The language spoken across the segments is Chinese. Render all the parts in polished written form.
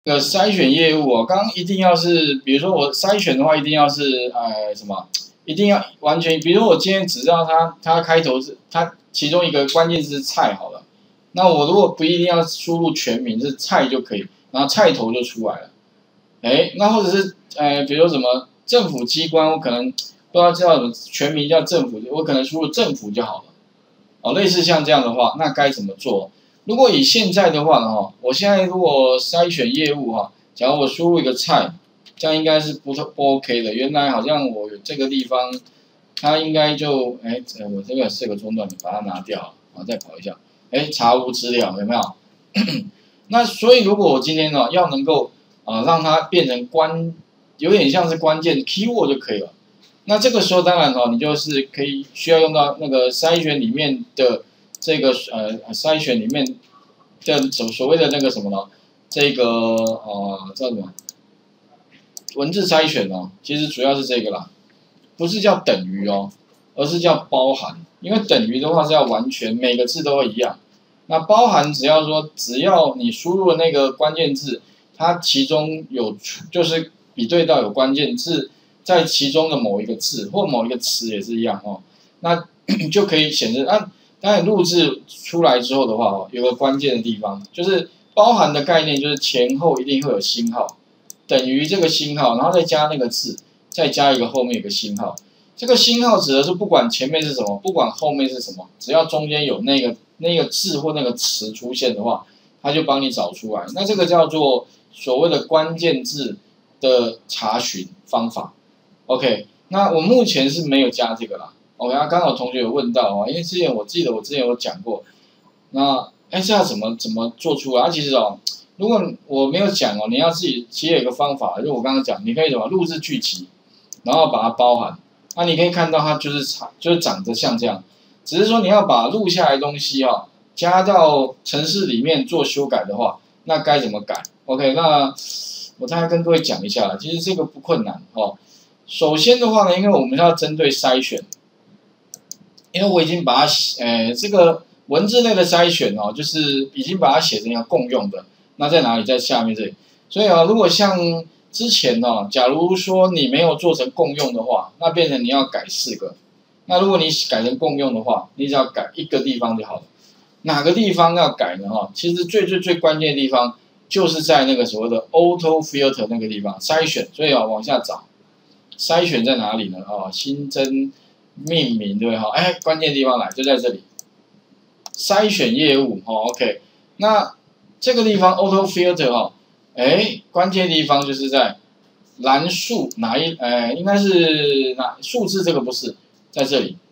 这个筛选业务哦，刚刚一定要是，比如说我筛选的话，一定要是什么？一定要完全，比如说我今天只知道它开头是它其中一个关键字是菜好了，那我如果不一定要输入全名是菜就可以，然后菜头就出来了。哎，那或者是比如说什么政府机关，我可能不知道叫什么全名叫政府，我可能输入政府就好了。哦，类似像这样的话，那该怎么做？如果以现在的话呢，哈，我现在如果筛选业务哈，假如我输入一个菜，这样应该是不 OK 的。原来好像我有这个地方，它应该就我这个是个中断，你把它拿掉，然后再跑一下，查无资料有没有？那所以如果我今天呢要能够让它变成有点像是关键 keyword 就可以了。那这个时候当然你就是需要用到那个筛选里面的。这个筛选里面的所谓的那个什么呢？这个叫什么？文字筛选哦，其实主要是这个啦，不是叫等于哦，而是叫包含。因为等于的话是要完全每个字都会一样，那包含只要你输入的那个关键字，它其中就是比对到有关键字在其中的某一个字或某一个词也是一样哦，那就可以显示当然录制出来之后的话有个关键的地方，就是包含的概念就是前后一定会有星号，等于这个星号，然后再加那个字，再加一个后面有个星号。这个星号指的是不管前面是什么，不管后面是什么，只要中间有那个字或那个词出现的话，它就帮你找出来。那这个叫做所谓的关键字的查询方法。OK， 那我目前是没有加这个啦。OK， 刚好同学有问到因为我记得我之前有讲过，那这要怎么做出来？其实如果我没有讲你要自己其实有一个方法，就是我刚刚讲，你可以录制剧集，然后把它包含，那你可以看到它就是长得像这样，只是说你要把录下来的东西加到程式里面做修改的话，那该怎么改 ？OK， 那我大概跟各位讲一下啦，其实这个不困难首先的话呢，因为我们要针对筛选。因为我已经把它这个文字类的筛选就是已经把它写成一个共用的，那在哪里？在下面这里。所以如果像之前假如说你没有做成共用的话，那变成你要改4个。那如果你改成共用的话，你只要改1个地方就好了。哪个地方要改呢？其实最关键的地方就是在那个所谓的 auto filter 那个地方筛选。所以往下找，筛选在哪里呢？新增。命名对不对？关键地方来就在这里，筛选业务OK， 那这个地方 auto filter 关键地方就是在栏数应该是数字这个不是在这里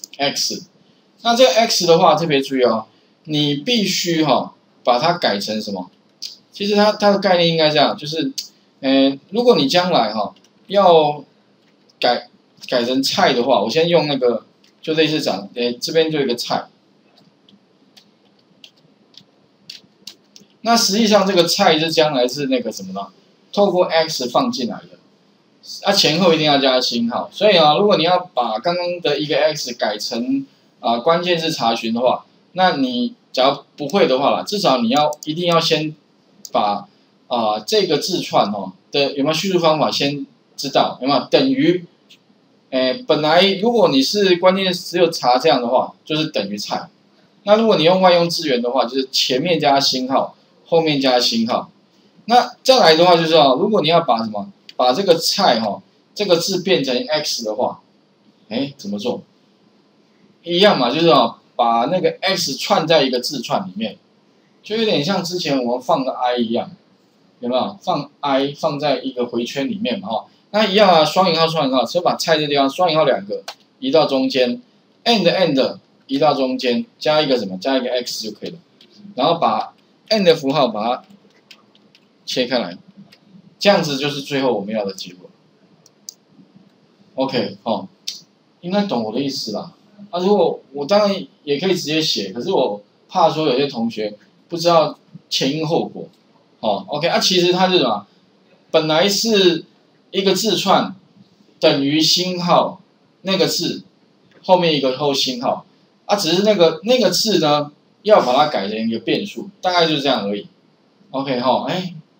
x， 那这个 x 的话特别注意你必须把它改成什么？其实它的概念应该这样，就是如果你将来要改成菜的话，我先用那个，就类似这边就有一个菜。那实际上这个菜是将来是那个什么呢？透过 x 放进来的，前后一定要加星号。所以如果你要把刚刚的一个 x 改成关键字查询的话，那你假如不会的话至少你一定要先把这个字串的有没有叙述方法先知道，有没有等于。本来如果你是关键只有查这样的话，就是等于菜。那如果你用外用字源的话，就是前面加星号，后面加星号。那再来的话就是如果你要把这个菜这个字变成 x 的话，怎么做？一样嘛，就是把那个 x 串在一个字串里面，就有点像之前我们放的 i 一样，有没有？放 i 放在一个回圈里面嘛那一样双引号，只有把菜这地方双引号2个移到中间 ，and 移到中间，加一个什么？加一个 x 就可以了。然后把 and 符号把它切开来，这样子就是最后我们要的结果。OK， 应该懂我的意思啦。如果我当然也可以直接写，可是我怕说有些同学不知道前因后果。OK， 其实它是什么？本来是一个字串等于星号那个字后面一个后星号只是那个字呢要把它改成一个变数，大概就是这样而已。OK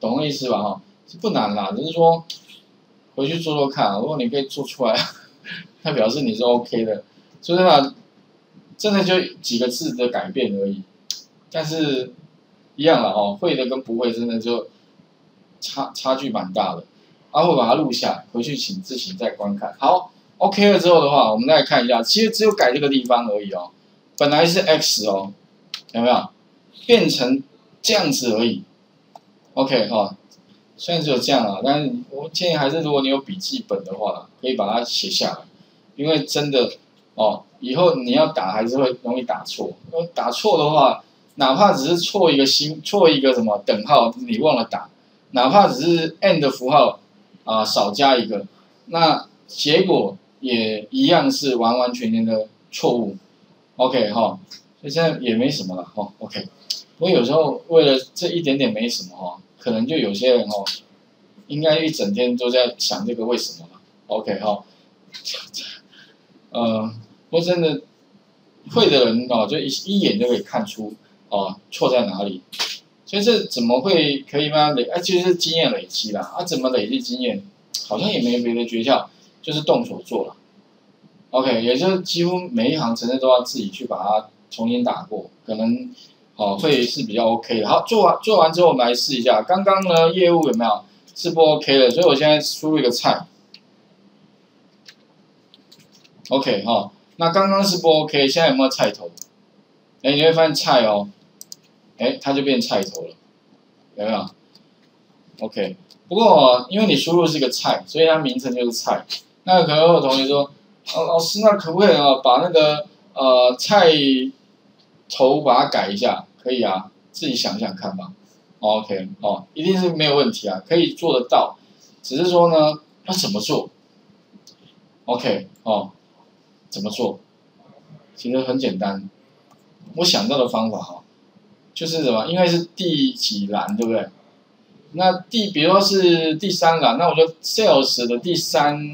懂我意思吧？哈，不难啦，只是说回去做做看，如果你可以做出来，那表示你是 OK 的。所以呢，真的就几个字的改变而已，但是一样了哦，会的跟不会真的就差距蛮大的。啊，会把它录下来，回去请自行再观看。好 ，OK 了之后的话，我们再来看一下，其实只有改这个地方而已哦，本来是 X 哦，有没有变成这样子而已 ？OK 哈、哦，虽然只有这样啊，但是我建议还是如果你有笔记本的话，可以把它写下来，因为真的哦，以后你要打还是会容易打错。打错的话，哪怕只是错一个什么等号，你忘了打，哪怕只是 and 符号少加一个，那结果也一样是完完全全的错误。OK 哈、所以现在也没什么了哈。OK， 不过有时候为了这一点点没什么哈，可能就有些人应该一整天都在想这个为什么了。OK 哈，不过真的会的人就一眼就可以看出错在哪里。所以这怎么会可以慢慢其实是经验累积啦。怎么累积经验？好像也没别的诀窍，就是动手做了。OK， 也就是几乎每一行程式都要自己去把它重新打过，可能会是比较 OK 的。好，做完之后我们来试一下。刚刚呢业务有没有是不 OK 的？所以我现在输入一个菜。OK 哈，那刚刚是不 OK， 现在有没有菜头？你会发现菜它就变菜头了，有没有 ？OK， 不过因为你输入是一个菜，所以它名称就是菜。那可能会有同学说，老师，那可不可以把那个菜头把它改一下？可以啊，自己想想看吧。OK 一定是没有问题啊，可以做得到。只是说呢，要怎么做 ？OK 怎么做？其实很简单，我想到的方法就是什么？应该是第几栏，对不对？那比如说是第3栏，那我就 sales 的第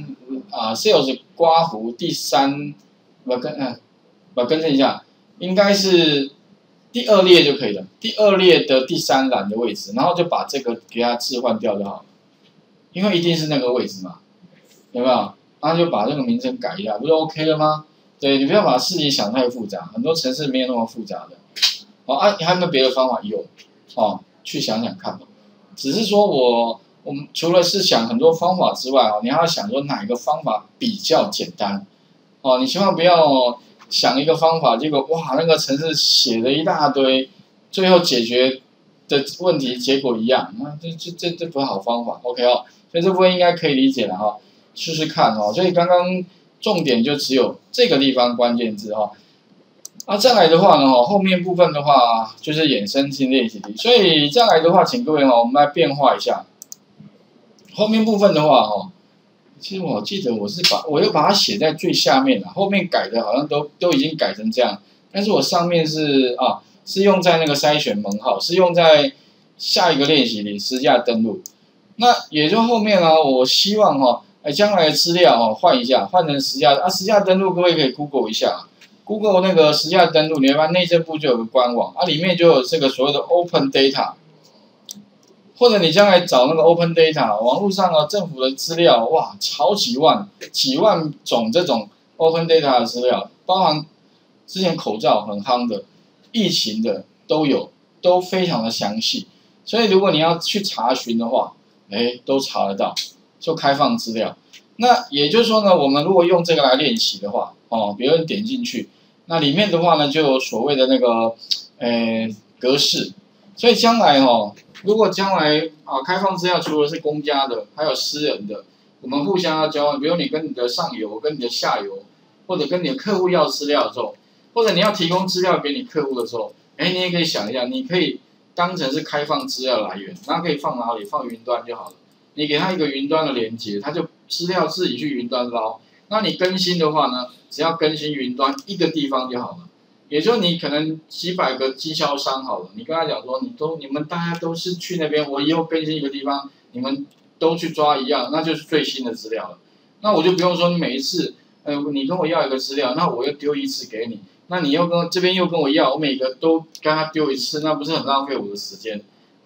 3sales 刮胡第3，更正一下，应该是第2列就可以了。第2列的第3栏的位置，然后就把这个给它置换掉就好了，因为一定是那个位置嘛，有没有？然后就把这个名称改一下，不就 OK 了吗？对，你不要把事情想太复杂，很多程式没有那么复杂的。还有没有别的方法？有去想想看吧。只是说我们除了是想很多方法之外你还要想说哪一个方法比较简单你千万不要想一个方法，结果哇那个程式写了一大堆，最后解决的问题结果一样，这不是好方法。OK 所以这部分应该可以理解了试试看所以刚刚重点就只有这个地方关键字再来的话呢后面部分的话就是衍生性练习题，所以再来的话，请各位我们来变化一下。后面部分的话其实我记得我又把它写在最下面了，后面改的好像都已经改成这样，但是我上面是用在那个筛选门号，是用在下一个练习题实价登录。那也就后面我希望将来的资料换一下，换成实价登录，各位可以 Google 一下。Google 那个实价登录，你会发现内政部就有个官网里面就有这个所谓的 Open Data， 或者你将来找那个 Open Data， 网络上政府的资料，哇，好几万种这种 Open Data 的资料，包含之前口罩很夯的、疫情的都有，都非常的详细。所以如果你要去查询的话，都查得到，就开放资料。那也就是说呢，我们如果用这个来练习的话，比如你点进去。那里面的话呢，就有所谓的那个，格式，所以将来如果将来开放资料除了是公家的，还有私人的，我们互相要交换，比如你跟你的上游、跟你的下游，或者跟你的客户要资料的时候，或者你要提供资料给你客户的时候，你也可以想一下，你可以当成是开放资料来源，那可以放哪里？放云端就好了。你给他一个云端的连接，他就资料自己去云端捞。那你更新的话呢，只要更新云端一个地方就好了。也就是你可能几百个经销商好了，你跟他讲说，你们大家都是去那边，我以后更新一个地方，你们都去抓一样，那就是最新的资料了。那我就不用说你每一次，你跟我要一个资料，那我又丢一次给你，那你又这边又跟我要，我每个都跟他丢一次，那不是很浪费我的时间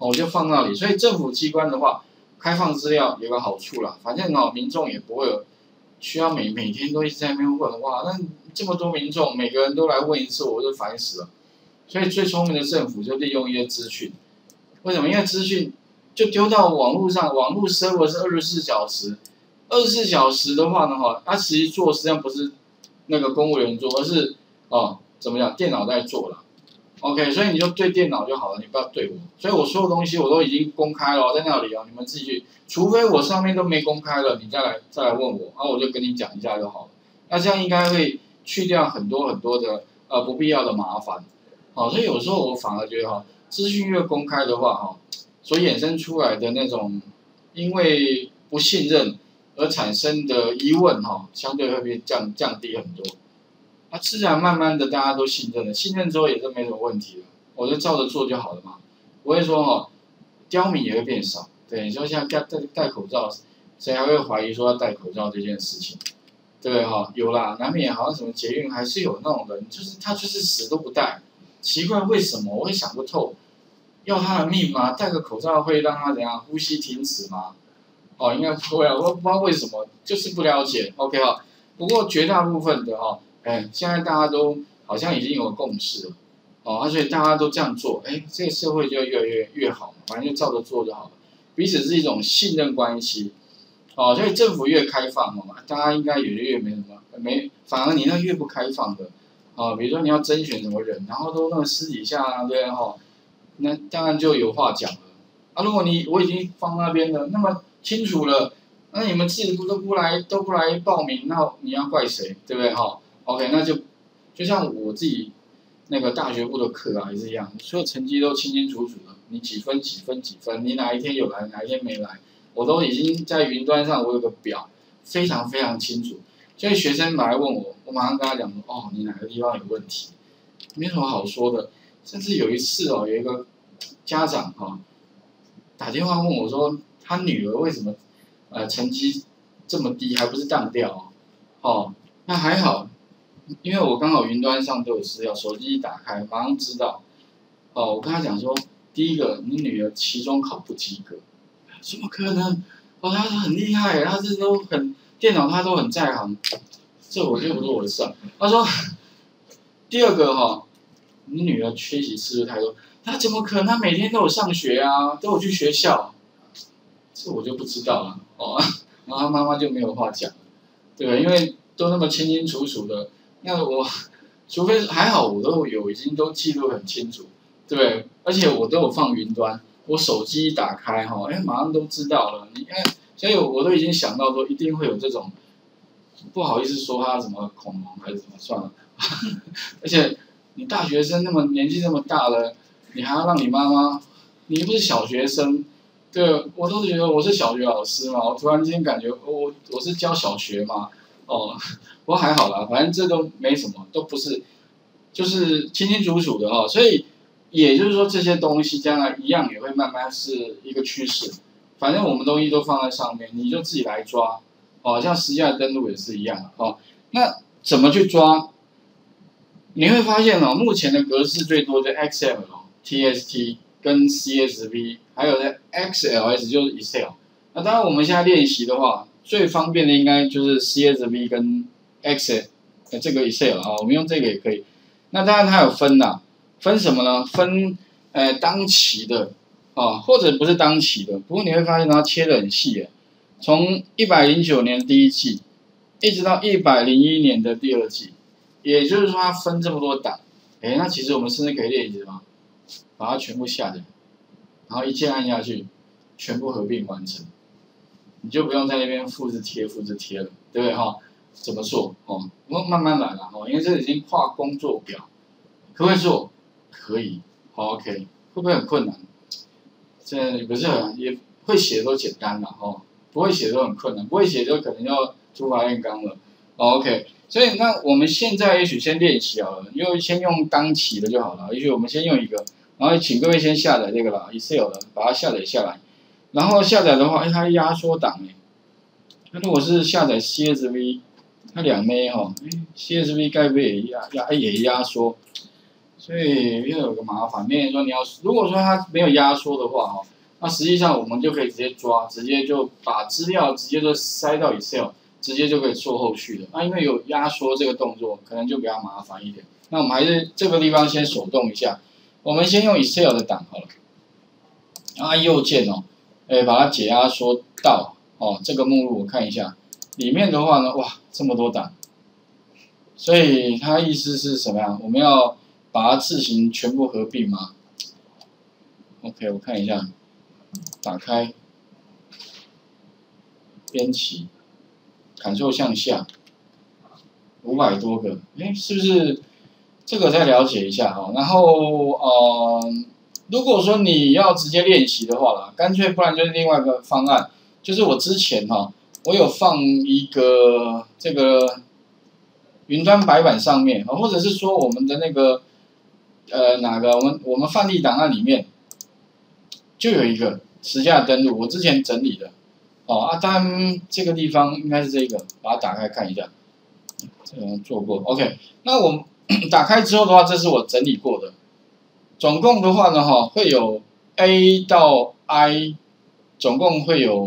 我就放那里。所以政府机关的话，开放资料有个好处啦，反正民众也不会有需要每天都一直在那边问，哇，那这么多民众每个人都来问一次，我就烦死了。所以最聪明的政府就利用一些资讯，为什么？因为资讯就丢到网络上，网络 server 是24小时，24小时的话呢，它其实实际上不是那个公务员做，而是怎么讲，电脑在做了。OK， 所以你就对电脑就好了，你不要对我。所以我所有东西我都已经公开了，在那里你们自己去，除非我上面都没公开了，你再来问我，我就跟你讲一下就好了。那这样应该会去掉很多的不必要的麻烦。所以有时候我反而觉得资讯越公开的话所衍生出来的那种因为不信任而产生的疑问相对会被降低很多。自然慢慢的大家都信任了，信任之后也就没什么问题了，我就照着做就好了嘛。不会说刁民也会变少。对，你说像戴口罩，谁还会怀疑说要戴口罩这件事情？对不对有啦，难免好像什么捷运还是有那种人，就是他就是死都不戴，奇怪为什么？我也想不透。要他的命吗？戴个口罩会让他怎样呼吸停止吗？应该不会啊，我不知道为什么，就是不了解。OK 不过绝大部分的现在大家都好像已经有共识了，所以大家都这样做，这个社会就越来越好嘛，反正就照着做就好了，彼此是一种信任关系，所以政府越开放大家应该也越没什么反而你那越不开放的，比如说你要甄选什么人，然后都那个私底下对那当然就有话讲了，如果我已经放那边了，那么清楚了，那你们自己都不来报名，那你要怪谁，对不对？OK， 那就像我自己那个大学部的课也是一样，所有成绩都清清楚楚的，你几分，你哪一天有来，哪一天没来，我都已经在云端上我有个表，非常非常清楚。所以学生来问我，我马上跟他讲说，你哪个地方有问题，没什么好说的。甚至有一次有一个家长打电话问我说，他女儿为什么成绩这么低，还不是当掉那还好。因为我刚好云端上都有资料，手机一打开马上知道。我跟他讲说，第一个，你女儿期中考不及格，怎么可能？她很厉害，她这都电脑她都很在行，这我就不是我的事。他说，第二个你女儿缺席次数太多，她怎么可能？她每天都有上学啊，都有去学校，这我就不知道了然后她妈妈就没有话讲了，对吧？因为都那么清清楚楚的。那我，除非还好，我都已经都记录很清楚，对不对？而且我都有放云端，我手机一打开马上都知道了。所以我都已经想到说，一定会有这种，不好意思说他什么恐龙还是什么，算了。而且你大学生年纪那么大了，你还要让你妈妈，你不是小学生，对，我都觉得我是小学老师嘛，我突然间感觉我是教小学嘛。不过还好啦，反正这都没什么，都不是，就是清清楚楚的所以也就是说这些东西将来一样也会慢慢是一个趋势。反正我们东西都放在上面，你就自己来抓像实价登录也是一样那怎么去抓？你会发现目前的格式最多的 XML、TXT 跟 CSV， 还有在 XLS 就是 Excel。那当然我们现在练习的话，最方便的应该就是 CSV 跟 Excel， 这个 Excel 我们用这个也可以。那当然它有分分什么呢？分当期的或者不是当期的。不过你会发现它切得很细从109年第一季一直到101年的第二季，也就是说它分这么多档。那其实我们甚至可以练习什么？把它全部下载，然后一键按下去，全部合并完成。你就不用在那边复制贴了，对不对怎么做我慢慢来啦因为这已经跨工作表，可不可以做？可以，OK， 会不会很困难？这不是也会写都简单啦不会写都很困难，不会写就可能要土法炼钢了，OK。所以那我们现在也许先练习好了，先用当期的就好了，也许我们先用一个，然后请各位先下载这个啦 ，Excel 的，把它下载下来。然后下载的话，它压缩档那如果是下载 CSV， 它2 MB CSV 该不会也压缩？ 所以又有个麻烦，变成说你要如果说它没有压缩的话哈，那实际上我们就可以直接抓，直接就把资料直接就塞到 Excel， 直接就可以做后续的。那因为有压缩这个动作，可能就比较麻烦一点。那我们还是这个地方先手动一下，我们先用 Excel 的档好了，按右键哦，把它解压缩到这个目录我看一下，里面的话呢，哇，这么多档，所以它意思是什么样？我们要把它自行全部合并吗 ？OK， 我看一下，打开，编辑，Ctrl 向下，500多个，是不是这个再了解一下哈？然后如果说你要直接练习的话啦，干脆不然就是另外一个方案，就是我之前我有放一个这个云端白板上面，或者是说我们的那个哪个我们范例档案里面就有一个实价登录，我之前整理的当然这个地方应该是这个，把它打开看一下，这个做过 OK， 那我打开之后的话，这是我整理过的，总共的话呢会有 A 到 I， 总共会有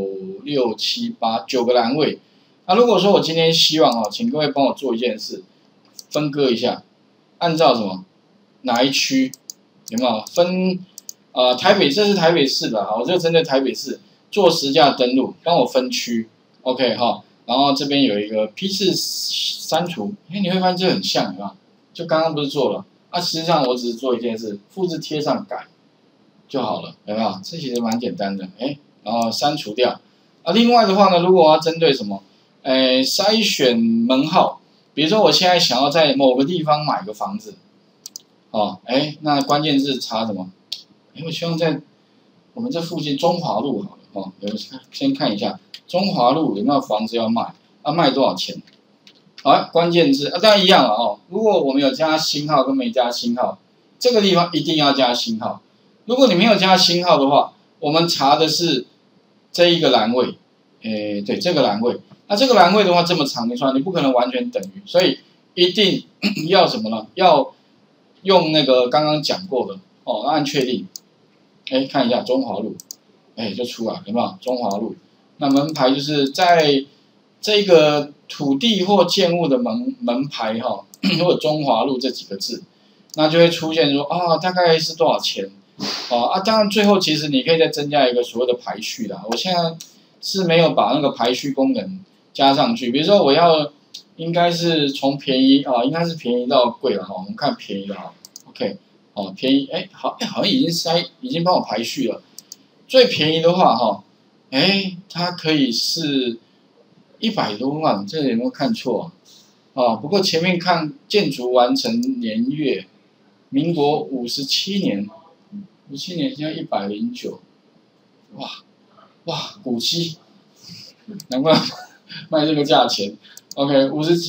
6、7、8、9个栏位。那如果说我今天希望请各位帮我做一件事，分割一下，按照什么哪一区有没有分台北，这是台北市的我就针对台北市做实价登录，帮我分区 OK 然后这边有一个批次删除，你会发现这很像有没有？就刚刚不是做了实际上我只是做一件事，复制贴上改就好了，有没有？这其实蛮简单的然后删除掉另外的话呢，如果我要针对什么筛选门号，比如说我现在想要在某个地方买个房子那关键字查什么？我希望在我们这附近中华路好了先看一下中华路有没有房子要卖卖多少钱？好，关键字当然一样了如果我们有加星号跟没加星号，这个地方一定要加星号。如果你没有加星号的话，我们查的是这一个栏位，对，这个栏位。那这个栏位的话这么长一串，你不可能完全等于，所以一定要什么呢？要用那个刚刚讲过的按确定。看一下中华路，就出来有没有？中华路，那门牌就是在这个土地或建物的门牌如果中华路这几个字，那就会出现说大概是多少钱当然最后其实你可以再增加一个所谓的排序啦。我现在是没有把那个排序功能加上去，比如说我要应该是从便宜应该是便宜到贵了我们看便宜的OK。便宜好像已经帮我排序了。最便宜的话它可以是100多万，这有没有看错不过前面看建筑完成年月，民国57年，57年现在109，哇，古迹，难怪卖这个价钱。OK，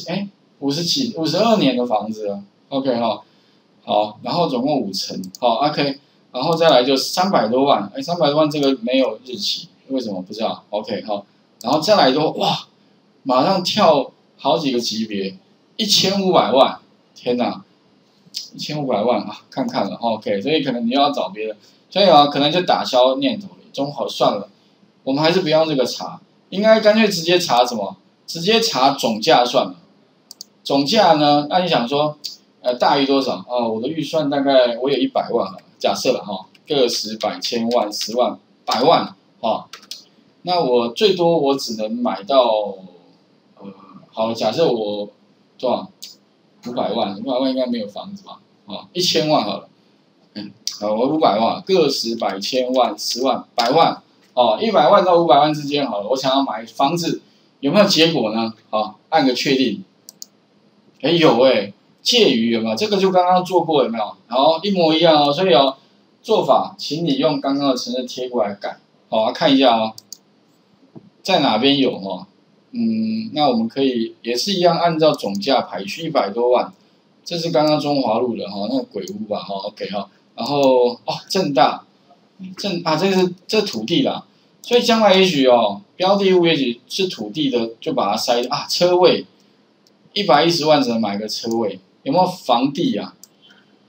52年的房子了 ，OK 好，然后总共5层，OK， 然后再来就300多万，300多万这个没有日期，为什么不知道 ？OK 然后再来的话，马上跳好几个级别，1500万，天哪，1500万看看了 ，OK， 所以可能你要找别的，所以可能就打消念头了，中好算了，我们还是不用这个查，应该干脆直接查什么？直接查总价算了，总价呢，那你想说？大于多少我的预算大概我有100万假设了个十百千万10万100万那我最多我只能买到好，假设我多少500万，500万应该没有房子吧1000万好了，我500万个十百千万10万100万100万到500万之间好了，我想要买房子有没有结果呢？按个确定，有介于有没有？这个就刚刚做过有没有？一模一样所以做法，请你用刚刚的程式贴过来改，看一下在哪边有那我们可以也是一样按照总价排序100多万，这是刚刚中华路的那个鬼屋吧OK 然后正大这土地啦，所以将来也许标的物也许是土地的，就把它塞车位110万只能买个车位。有没有房地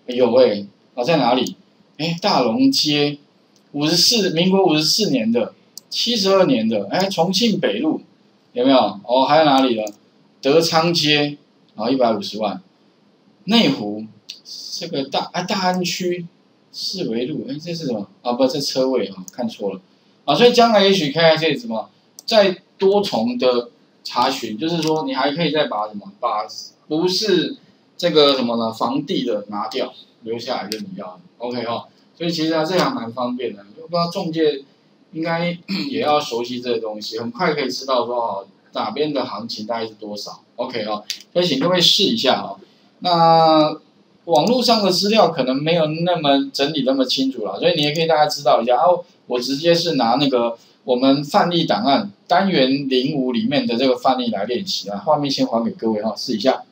有在哪里？大龙街民国54年的，72年的，重庆北路有没有？还有哪里了？德昌街150万，内湖这个大安区四维路，这是什么？不，这车位看错了所以将来也许可以什么，再多重的查询，就是说你还可以再把不是这个什么呢房地的拿掉，留下来就是你要的 ，OK 所以其实这还蛮方便的，不知道中介应该也要熟悉这个东西，很快可以知道说哪边的行情大概是多少 ，OK 所以请各位试一下那网络上的资料可能没有那么整理那么清楚啦，所以你也可以大概知道一下我直接是拿那个我们范例档案单元05里面的这个范例来练习画面先还给各位试一下。